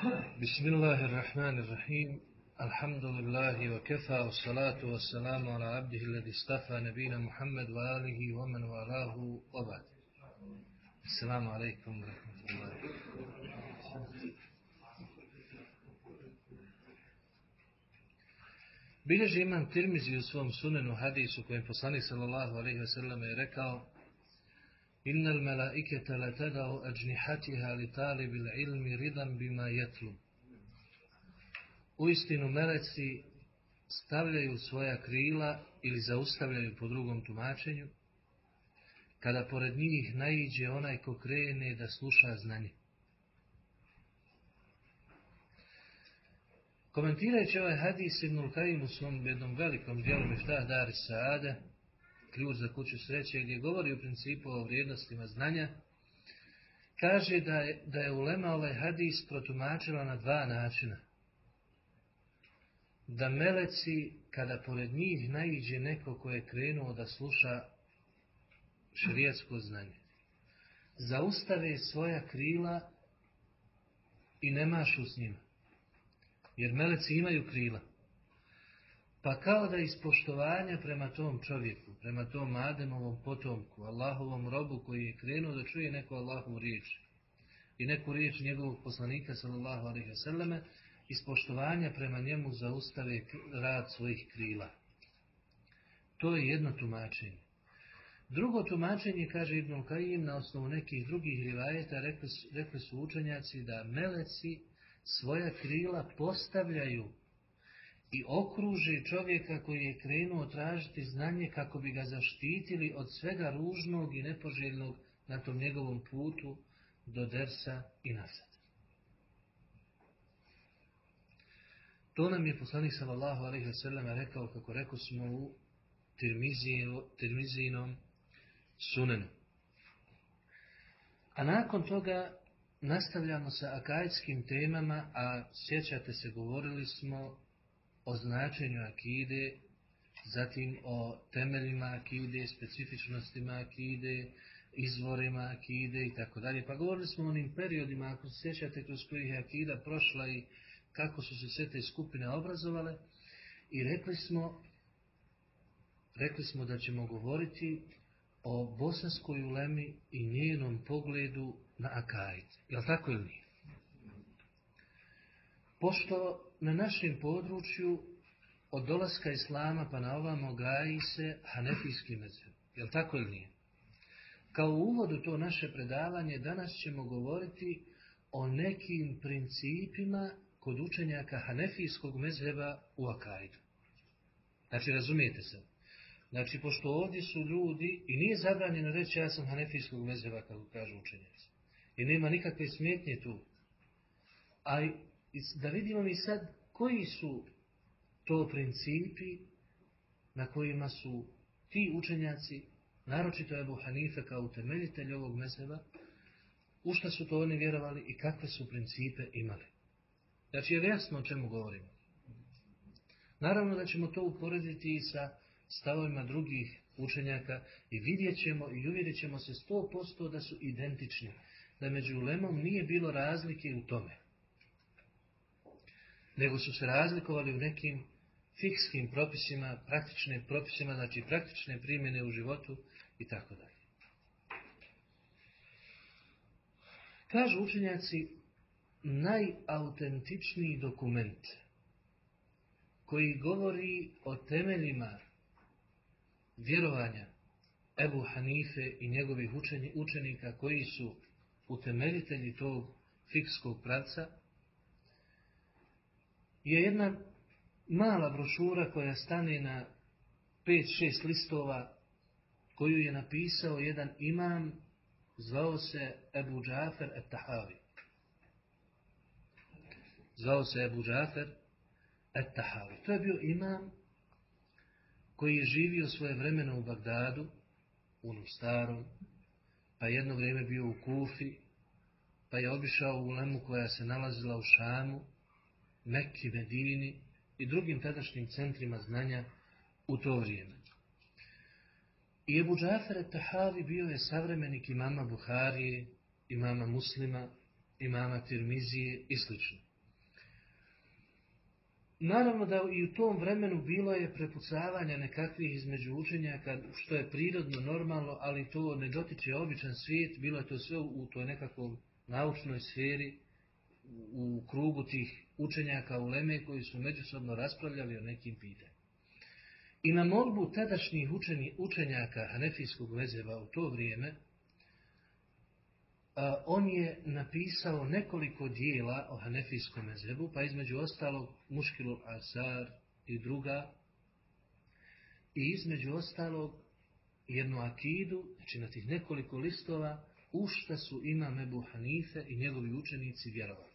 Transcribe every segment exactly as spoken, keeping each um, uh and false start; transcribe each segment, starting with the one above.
Bismillahirrahmanirrahim. Alhamdulillahi wa kafa wa salatu wa salamu ala abdihi alladhi istafa nabina Muhammad wa alihi wa man walahu wa ba'd. Assalamu alaikum wa rahmatullahi. Bilježi imam Tirmizi u svom sunenu hadisu kojem poslanik sallallahu alaihi wa sallam je rekao: Innal malaikata la tada'u ajnihatiha li talibil ilmi ridan bima yatlu. Uistinu meleci stavljaju svoja krila ili zaustavljaju po drugom tumačenju kada pored njih naiđe onaj ko krene da sluša znanje. Komentirajući ovaj hadis, Ibnul Kajim u svom jednom velikom dijelu Miftah Dar Saade, ključ za kuću sreće, gdje govori u principu o vrijednostima znanja, kaže da je, da je ulema ovaj hadis protumačila na dva načina. Da meleci, kada pored njih naiđe neko ko je krenuo da sluša šerijatsko znanje, zaustave svoja krila i ne mašu s njima. Jer meleci imaju krila. Pa kao da iz poštovanja prema tom čovjeku, prema tom Ademovom potomku, Allahovom robu koji je krenuo da čuje neku Allahovu riječ i neku riječ njegovog poslanika sallallahu alejhi ve selleme, iz poštovanja prema njemu zaustave rad svojih krila. To je jedno tumačenje. Drugo tumačenje, kaže Ibnul Kajim, na osnovu nekih drugih rivajeta, rekli, rekli su učenjaci da meleci svoja krila postavljaju i okruže čovjeka koji je krenuo tražiti znanje kako bi ga zaštitili od svega ružnog i nepoželjnog na tom njegovom putu do dersa i nazad. To nam je poslanik sallallahu alejhi ve sellem rekao, kako rekao smo u Tirmizijinom sunenu. A nakon toga nastavljamo sa akajdskim temama, a sjećate se, govorili smo o značenju akide, zatim o temeljima akide, specifičnostima akide, izvorima akide i tako dalje. Pa govorili smo o onim periodima, ako se sjećate, kroz kojih je akida prošla i kako su se sve te skupine obrazovale, i rekli smo, rekli smo da ćemo govoriti o bosanskoj ulemi i njenom pogledu na akajd. Jel tako ili nije? Pošto na našem području od dolaska Islama pa na ovamo gaji se hanefijski mezheb. Jel tako ili nije? Kao uvod u to naše predavanje danas ćemo govoriti o nekim principima kod učenjaka hanefijskog mezheba u akajdu. Znači, razumijete se. Znači, pošto ovdje su ljudi, i nije zabranjeno reći ja sam hanefijskog mezheba, kako kažu učenjaci, i nema nikakve smetnje tu. A da vidimo mi sad koji su to principi na kojima su ti učenjaci, naročito Ebu Hanife kao utemeljitelj ovog mezheba, u šta su to oni vjerovali i kakve su principe imali. Znači, je jasno o čemu govorimo. Naravno da ćemo to uporediti i sa stavovima drugih učenjaka i vidjet ćemo i uvjerit ćemo se sto posto da su identični, da među ulemom nije bilo razlike u tome, nego su se razlikovali u nekim fikskim propisima, praktičnim propisima, znači praktične primjene u životu i tako dalje. Kažu učenjaci, najautentičniji dokument koji govori o temeljima vjerovanja Ebu Hanife i njegovih učenika koji su utemeljitelji tog fikskog pravca, je jedna mala brošura koja stane na pet šest listova, koju je napisao jedan imam, zvao se Ebu Džafer et-Tahavi. Zvao se Ebu Džafer et-Tahavi. To je bio imam koji je živio svoje vremeno u Bagdadu, u onom starom, pa jedno vrijeme bio u Kufi, pa je obišao u ulemu koja se nalazila u Šamu, Mekki, Medini i drugim tadašnjim centrima znanja u to vrijeme. I Ebu Džafer et-Tahavi bio je savremenik imama Buharije, imama Muslima, imama Tirmizije i sl. Naravno da i u tom vremenu bilo je prepucavanja nekakvih između učenjaka, što je prirodno, normalno, ali to ne dotiče običan svijet, bilo je to sve u toj nekakvoj naučnoj sferi, u krugu tih učenjaka uleme koji su međusobno raspravljali o nekim pitanjima. I na molbu tadašnjih učeni, učenjaka hanefijskog mezheba u to vrijeme, a, on je napisao nekoliko dijela o hanefijskom mezhebu, pa između ostalog Muškilul Asar i druga, i između ostalog jednu akidu, znači na tih nekoliko listova, u šta su imam Ebu Hanife i njegovi učenici vjerovali.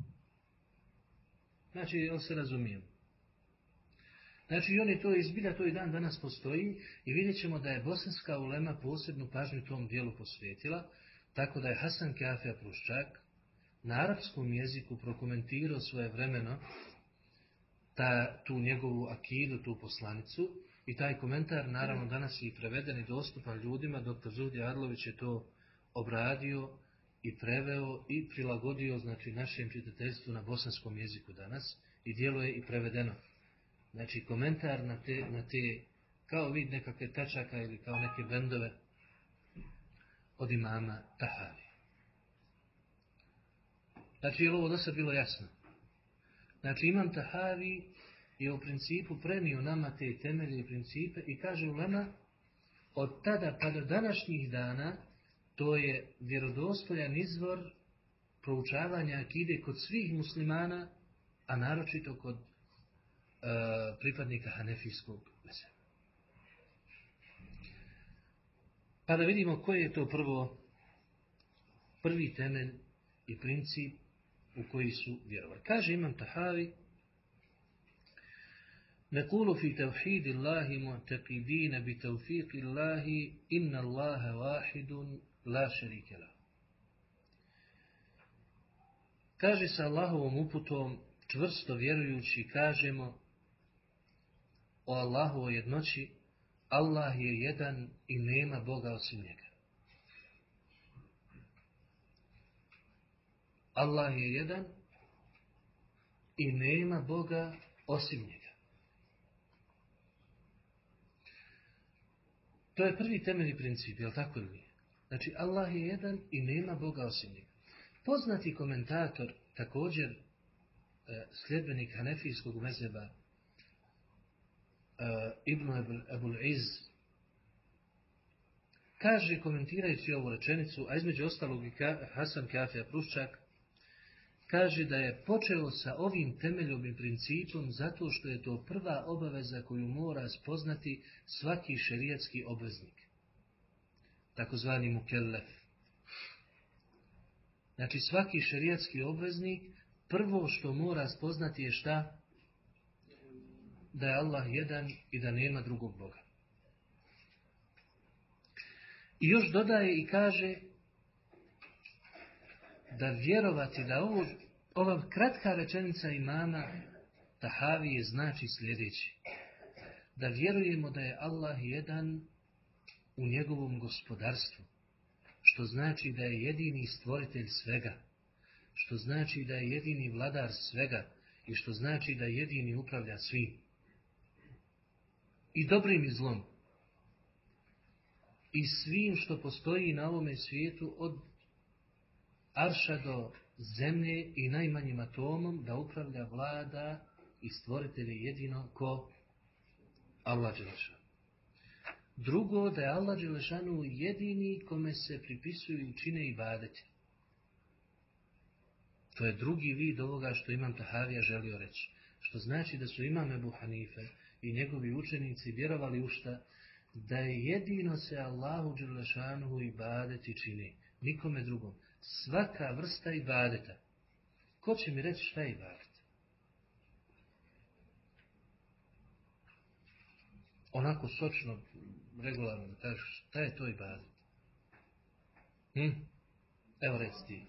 Znači, jel se razumijemo? Znači, on je to izbilja, to i dan danas postoji i vidjet ćemo da je bosanska ulema posebnu pažnju tom dijelu posvetila, tako da je Hasan Kafija Pruščak na arapskom jeziku prokomentirao svoje vremeno ta, tu njegovu akidu, tu poslanicu, i taj komentar naravno danas je i preveden i dostupan ljudima. Doktor Zuhdija Arlović je to obradio i preveo i prilagodio, znači, našem čitateljstvu na bosanskom jeziku danas, i djelo je i prevedeno. Znači, komentar na te, na te kao vid nekakve tačaka ili kao neke bendove od imama Tahavi. Znači, je li ovo do sad bilo jasno? Znači, imam Tahavi je u principu prenio nama te temelje i principe i kaže ulema, od tada pa do današnjih dana to je vjerodostojan izvor proučavanja akide kod svih muslimana, a naročito kod e, pripadnika hanefijskog mezheba. Pa da vidimo koji je to prvo prvi temelj i princip u koji su vjerovali. Kaže imam Tahavi: نقول في توحيد الله معتقدين بتوفيق الله إن الله واحد لا شريك له. Kaže sa Allahovom uputom, čvrsto vjerujući, kažemo o Allahovoj jednoći: Allah je jedan i nema Boga osim njega. Allah je jedan i nema Boga osim njega. To je prvi temeljni princip, je li tako ili nije? Znači, Allah je jedan i nema Boga osim njega. Poznati komentator, također e, sljedbenik hanefijskog mezheba, e, Ibn Abul Iz, kaže, komentirajući ovu rečenicu, a između ostalog i ka, Hasan Kafija Pruščak, kaže da je počeo sa ovim temeljom i principom zato što je to prva obaveza koju mora spoznati svaki šerijatski obveznik, takozvani mukellef. Znači, svaki šerijatski obveznik prvo što mora spoznati je šta? Da je Allah jedan i da nema drugog Boga. I još dodaje i kaže da vjerovati da ovo, ova kratka rečenica imama Tahavije znači sljedeći: da vjerujemo da je Allah jedan u njegovom gospodarstvu, što znači da je jedini stvoritelj svega, što znači da je jedini vladar svega i što znači da jedini upravlja svim, i dobrim i zlom, i svim što postoji na ovome svijetu, od arša do zemlje i najmanjim atomom, da upravlja, vlada i stvoritelj je jedino ko? Allah Đelešanu. Drugo, da je Allah Đelešanu jedini kome se pripisuju i čine ibadeti. To je drugi vid ovoga što imam Tahavija želio reći. Što znači da su imam Ebu Hanife i njegovi učenici vjerovali u šta? Da je jedino se Allahu Đelešanu ibadeti čini, nikome drugom. Svaka vrsta ibadeta. Ko će mi reći šta je ibadet? Onako sočno, regularno da kažeš, šta je to ibadet? Hm? Evo reci ti.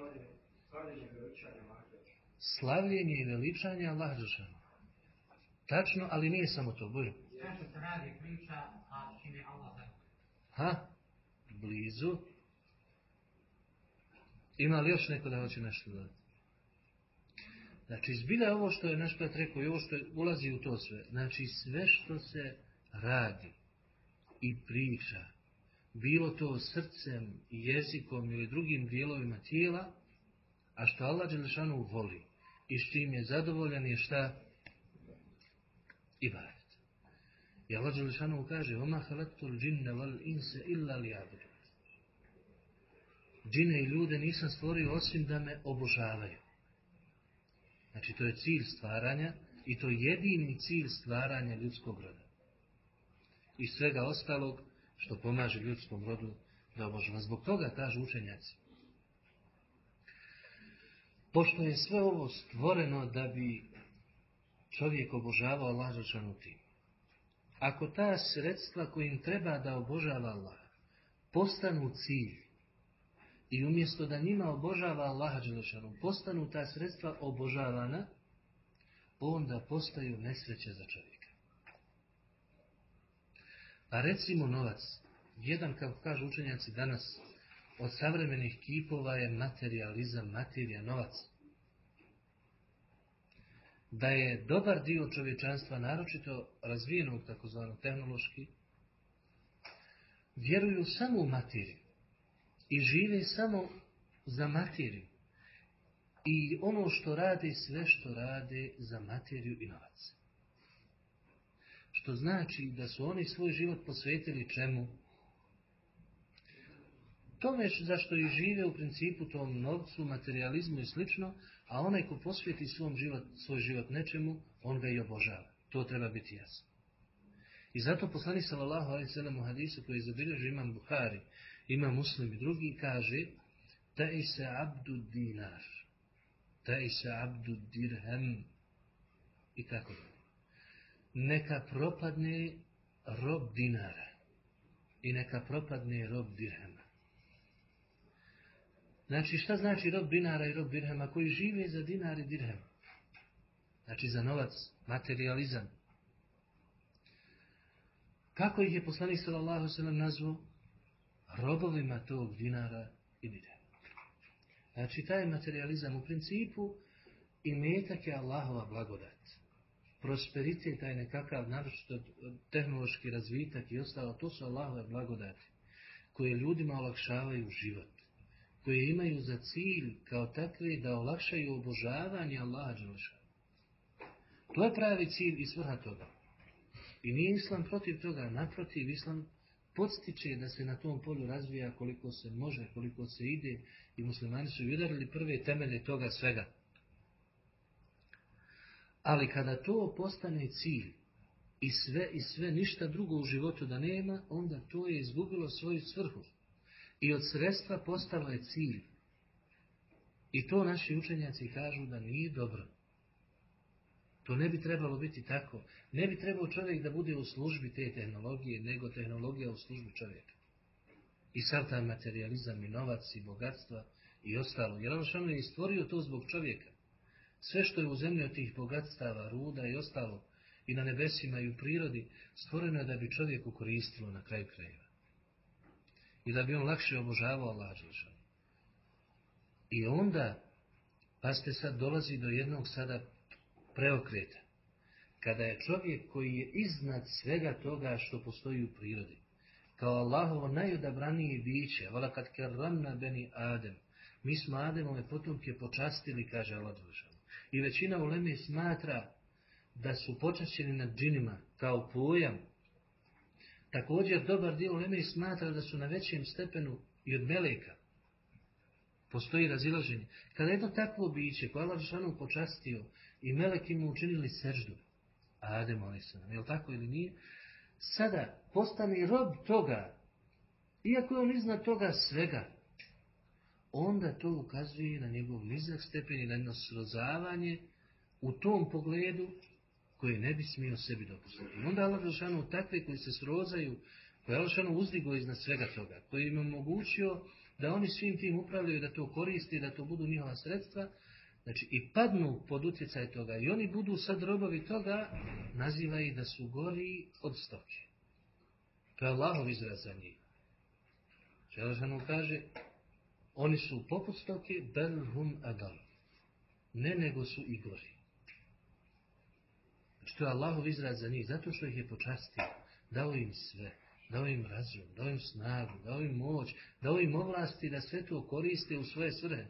Slavljenje i veličanje Allaha Đelešanu. Tačno, ali nije samo to. Bože. Zašto se radi priča, a čini Allah tako? Ha? Blizu. Ima li još neko da hoće nešto dodati? Znači, zbilja ovo što je naš brat rekao i ovo što je, ulazi u to sve. Znači, sve što se radi i priča, bilo to srcem, jezikom ili drugim dijelovima tijela, a što Allah dželešanu voli i s čim je zadovoljan je šta? Ibadet. I Allah dželešanu kaže: "Oma halaktul džinne wal inse illa liya'budun." Džine i ljude nisam stvorio osim da me obožavaju. Znači, to je cilj stvaranja i to je jedini cilj stvaranja ljudskog roda. I svega ostalog što pomaže ljudskom rodu da obožava. Zbog toga kažu učenjaci: pošto je sve ovo stvoreno da bi čovjek obožavao Allah dželešanu tim, ako ta sredstva kojim treba da obožava Allah postanu cilj i umjesto da njima obožava Allaha dželešanu postanu ta sredstva obožavana, onda postaju nesreće za čovjeka. A recimo novac, jedan, kako kažu učenjaci danas, od savremenih kipova je materializam, materija, novac. Da je dobar dio čovječanstva, naročito razvijenog takozvano tehnološki, vjeruju samo u materiju i žive samo za materiju. I ono što rade, sve što rade za materiju i novac. Što znači da su oni svoj život posvetili čemu? Tome zašto i žive u principu tom novcu, materializmu i slično, a onaj ko posveti svom život, svoj život nečemu, on ga i obožava. To treba biti jasno. I zato poslanik sallallahu alejhi ve sellem u hadisu koji zabilježi imam Buhari, imam Muslim i drugi, kaže: "Ta'isa abdu dinar, ta'isa abdu dirhem." I tako da. Neka propadne rob dinara i neka propadne rob dirhema. Znači, šta znači rob dinara i rob dirhema? Koji žive za dinar i dirhem. Znači, za novac, materializam. Kako ih je poslanik sallallahu alejhi ve sellem nazvao? Robovima tog dinara i dirhema. Znači, taj materializam u principu imetak je Allahova blagodat. Prosperitet, taj nekakav naročito tehnološki razvitak i ostalo, to su Allahove blagodati koje ljudima olakšavaju život, koje imaju za cilj kao takve da olakšaju obožavanje Allaha dželešanu. To je pravi cilj i svrha toga. I nije Islam protiv toga, naprotiv, Islam podstiče da se na tom polju razvija koliko se može, koliko se ide, i muslimani su udarili prve temelje toga svega. Ali kada to postane cilj i sve i sve ništa drugo u životu da nema, onda to je izgubilo svoju svrhu. I od sredstva postalo je cilj. I to naši učenjaci kažu da nije dobro. To ne bi trebalo biti tako. Ne bi trebao čovjek da bude u službi te tehnologije, nego tehnologija u službi čovjeka. I sav taj materializam i novac i bogatstva i ostalo. Jer Allah je stvorio to zbog čovjeka. Sve što je u zemlji od tih bogatstava, ruda i ostalo, i na nebesima i u prirodi, stvoreno je da bi čovjeku koristilo na kraju krajeva. I da bi on lakše obožavao Allaha dželešanu. I onda, pa ste sad dolazi do jednog sada preokreta. Kada je čovjek koji je iznad svega toga što postoji u prirodi, kao Allahovo najodabranije biće, vala kad kerramna beni Adem, mi smo Ademove potomke počastili, kaže Allah dželešanu. I većina uleme smatra da su počašćeni nad džinima kao pojam. Također dobar dio uleme smatra da su na većem stepenu i od meleka. Postoji razilaženje. Kada jedno takvo biće koje Allah dželešanu počastio i meleki mu učinili seždu, Adem alejselam, je li tako ili nije? Sada postane rob toga, iako je on iznad toga svega, onda to ukazuje na njegov nizak stepen i na jedno srozavanje u tom pogledu koje ne bi smio sebi dopustiti. I onda Allah dželešanu takve koji se srozaju, koje Allah dželešanu uzdigo iznad svega toga, koji im omogućio da oni svim tim upravljaju, da to koriste, da to budu njihova sredstva, znači i padnu pod utjecaj toga i oni budu sad robovi toga, naziva ih da su gori od stoke. To je Allahov izraz za njih. Allah dželešanu kaže: oni su poput stoke, bel hum adal. Ne, nego su i gori. Znači to je Allahov izraz za njih, zato što ih je počastio, dao im sve, dao im razum, dao im snagu, dao im moć, dao im ovlasti da sve to koriste u svoje svrhe.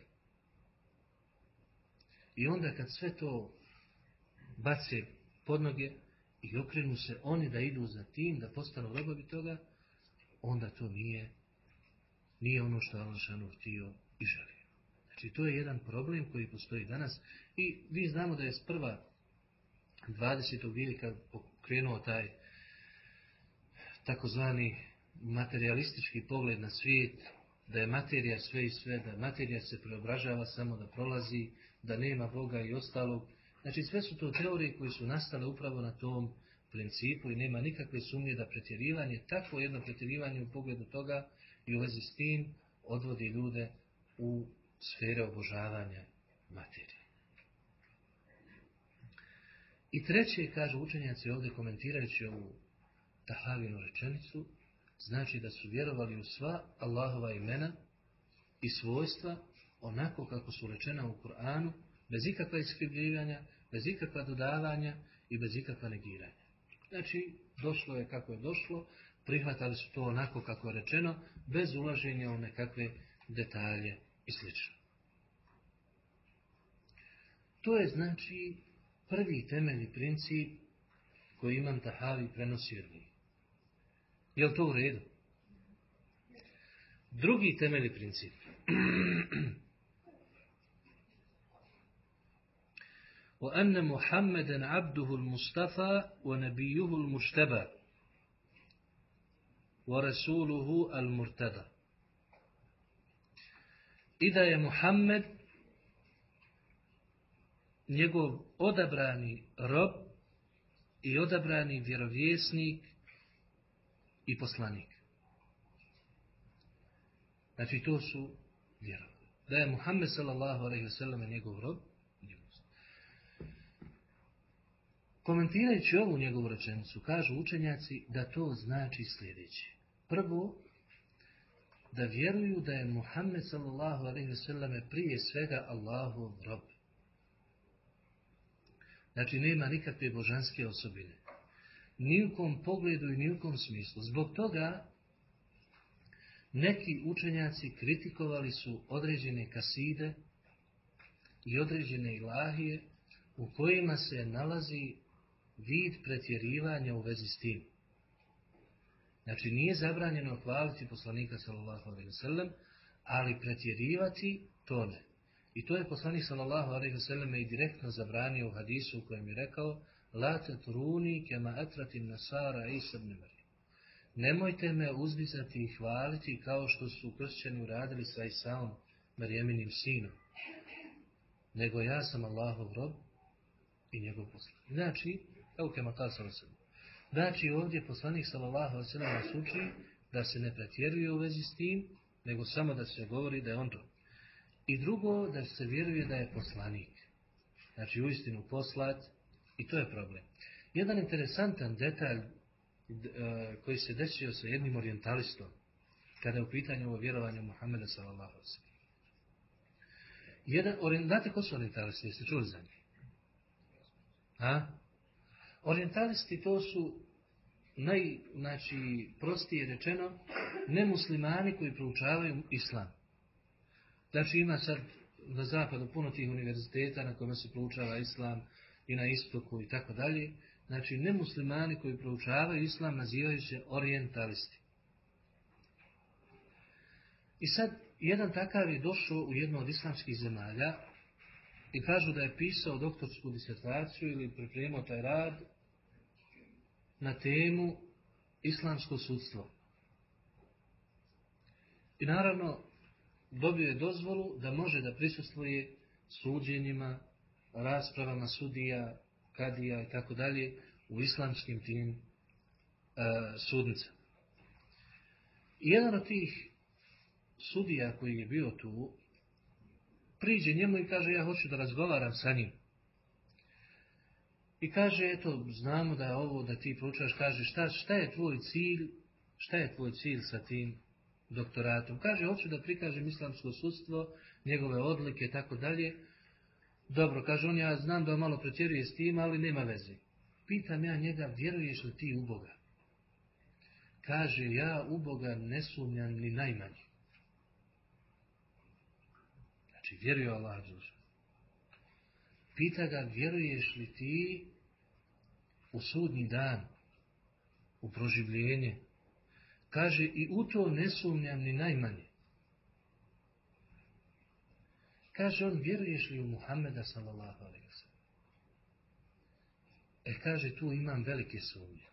I onda kad sve to bace pod noge i okrenu se oni da idu za tim, da postanu robovi toga, onda to nije, nije ono što Allah šanu htio i želio. Znači to je jedan problem koji postoji danas i vi znamo da je sprva dvadesetog vijeka pokrenuo taj takozvani materialistički pogled na svijet, da je materija sve i sve, da materija se preobražava samo da prolazi, da nema Boga i ostalog. Znači sve su to teorije koje su nastale upravo na tom principu i nema nikakve sumnje da pretjerivanje, takvo jedno pretjerivanje u pogledu toga i u vezi s tim odvodi ljude u sfere obožavanja materije. I treće, kažu učenjaci ovdje komentirajući ovu Tahavinu rečenicu, znači da su vjerovali u sva Allahova imena i svojstva onako kako su rečena u Kur'anu, bez ikakva iskrivljivanja, bez ikakva dodavanja i bez ikakva negiranja. Znači, došlo je kako je došlo, prihvatali su to onako kako je rečeno, bez ulaženja u nekakve detalje i sl. To je znači prvi temeljni princip koji Imam Tahavi prenosi od njih. Je li to u redu? Drugi temeljni princip. وأن محمدا عبده المصطفى ونبيه المجتبى ورسوله المرتضى. إذا je Muhammed njegov odabrani rob i odabrani vjerovjesnik i poslanik. Znači to su vjerovali. Da je Muhammed sallallahu alejhi ve sellem njegov rob. Komentirajući ovu njegovu rečenicu, kažu učenjaci da to znači sljedeće. Prvo, da vjeruju da je Muhammed sallallahu alejhi ve sellem prije svega Allahov rob. Znači nema nikakve božanske osobine. Ni u kom pogledu i ni u kom smislu. Zbog toga neki učenjaci kritikovali su određene kaside i određene ilahije u kojima se nalazi vid pretjerivanja u vezi s tim. Znači nije zabranjeno hvaliti poslanika sallallahu alejhi ve sellem, ali pretjerivati to ne. I to je poslanik sallallahu alejhi ve sellem i direktno zabranio u hadisu u kojem je rekao: La tatruni kema atratin nasara Isa ibn Marijam. Nemojte me uzdizati i hvaliti kao što su kršćani uradili sa Isaom, Marijeminim sinom. Nego ja sam Allahov rob i njegov poslanik. Znači, evo kema ta sallallahu. Znači ovdje poslanik sallallahu alejhi ve sellem nas uči da se ne pretjeruje u vezi s tim, nego samo da se govori da je on to. I drugo, da se vjeruje da je poslanik. Znači uistinu poslat i to je problem. Jedan interesantan detalj koji se desio sa jednim orijentalistom kada je u pitanju ovo vjerovanje u Muhammeda sallallahu alejhi ve sellem. Jedan orient, znate ko su orijentalisti? Jeste čuli za njih? A? Orijentalisti to su naj, znači, prostije rečeno, nemuslimani koji proučavaju islam. Znači ima sad na zapadu puno tih univerziteta na kojima se proučava islam i na istoku i tako dalje. Znači nemuslimani koji proučavaju islam nazivaju se orijentalisti. I sad jedan takav je došao u jednu od islamskih zemalja i kažu da je pisao doktorsku disertaciju ili pripremao taj rad na temu islamsko sudstvo. I naravno dobio je dozvolu da može da prisustvuje suđenjima, raspravama sudija, kadija i tako dalje u islamskim tim e, sudnicama. I jedan od tih sudija koji je bio tu priđe njemu i kaže: ja hoću da razgovaram sa njim. I kaže: eto, znamo da je ovo da ti proučavaš. Kaže: šta, šta je tvoj cilj? Šta je tvoj cilj sa tim doktoratom? Kaže: hoću da prikažem islamsko sudstvo, njegove odlike i tako dalje. Dobro, kaže on, ja znam da malo pretjeruje s tim, ali nema veze. Pitam ja njega, vjeruješ li ti u Boga? Kaže, ja u Boga ne sumnjam ni najmanje. Znači, vjeruje Allah. Pita ga, vjeruješ li ti u sudnji dan, u proživljenje? Kaže, i u to ne sumnjam ni najmanje. Kaže on, vjeruješ li u Muhammeda sallallahu alejhi ve sellem? E, kaže, tu imam velike sumnje.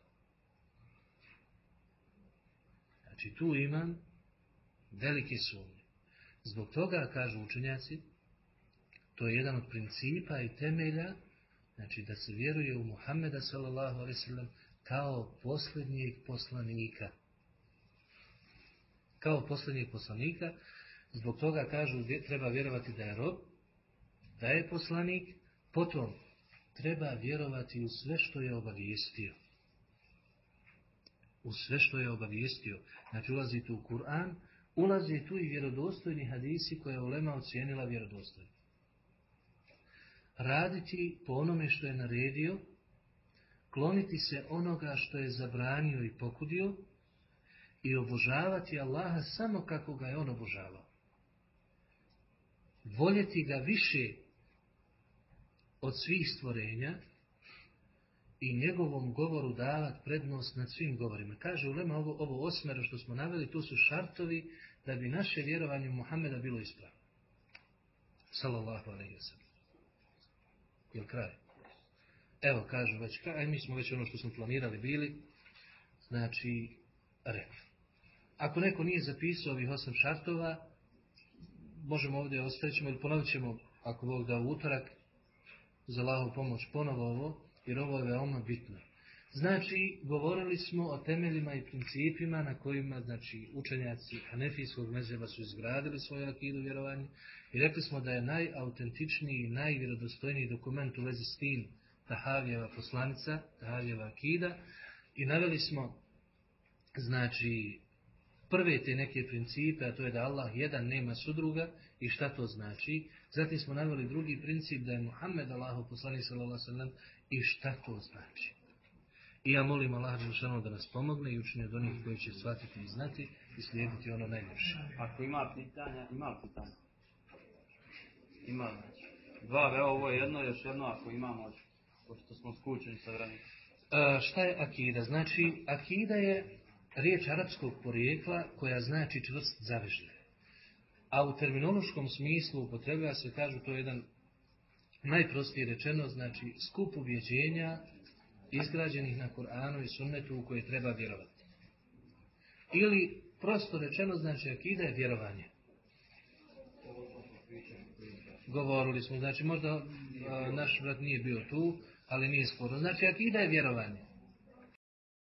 Znači, tu imam velike sumnje. Zbog toga, kažu učenjaci, to je jedan od principa i temelja, znači da se vjeruje u Muhammeda sallallahu alejhi ve sellem kao posljednjeg poslanika. Kao posljednjeg poslanika, zbog toga kažu treba vjerovati da je rob, da je poslanik, potom treba vjerovati u sve što je obavijestio. U sve što je obavijestio. Znači ulazi tu u Kur'an, ulazi tu i vjerodostojni hadisi koje je ulema ocijenila vjerodostojni. Raditi po onome što je naredio, kloniti se onoga što je zabranio i pokudio i obožavati Allaha samo kako ga je on obožavao. Voljeti ga više od svih stvorenja i njegovom govoru davati prednost nad svim govorima. Kaže ulema, ovo, ovo osmero što smo naveli, to su šartovi da bi naše vjerovanje u Muhameda bilo ispravno. Sallallahu alejhi ve sellem. Jel kraj? Evo, kažu već, aj mi smo već ono što smo planirali bili, znači, rekli. Ako neko nije zapisao ovih osam šartova, možemo ovdje ostaviti ćemo ili ponovit ćemo, ako Bog da, u utorak, za Allahovu pomoć ponovo ovo, jer ovo je veoma bitno. Znači, govorili smo o temeljima i principima na kojima, znači, učenjaci hanefijskog mezheba su izgradili svoju akidu vjerovanje i rekli smo da je najautentičniji i najvjerodostojniji dokument u vezi s tim Tahavijeva poslanica, Tahavijeva akida, i naveli smo, znači, prve te neke principe, a to je da Allah jedan nema sudruga i šta to znači. Zatim smo naveli drugi princip da je Muhammed Allahov poslanik sallallahu alejhi ve sellem i šta to znači. I ja molim Allah dželešanu da nas pomogne i učini od onih koji će shvatiti i znati i slijediti ono najljepše. Ako ima pitanja, ima pitanja. Ima, znači. Dva, evo ovo je jedno, još jedno ako imamo, pošto smo skučeni sa vremenom. E, šta je akida? Znači, akida je riječ arapskog porijekla koja znači čvrst zavežlje. A u terminološkom smislu upotrebljava se, kažu, to je jedan najprostije rečeno, znači skup ubjeđenja izgrađenih na Kur'anu i sunnetu u koje treba vjerovati. Ili prosto rečeno, znači akida je vjerovanje. Govorili smo, znači možda a, naš brat nije bio tu, ali nije sporno. Znači akida je vjerovanje.